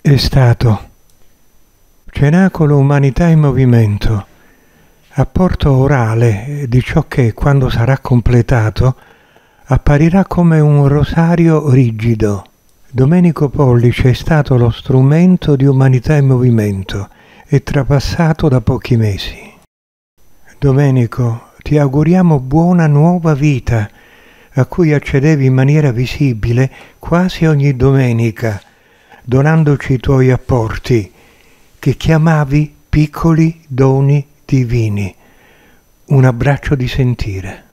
È stato Cenacolo Umanità in Movimento, apporto orale di ciò che, quando sarà completato, apparirà come un rosario rigido. Domenico Pollice è stato lo strumento di Umanità in Movimento e trapassato da pochi mesi. Domenico, ti auguriamo buona nuova vita, a cui accedevi in maniera visibile quasi ogni domenica, donandoci i tuoi apporti, che chiamavi piccoli doni divini. Un abbraccio di sentire.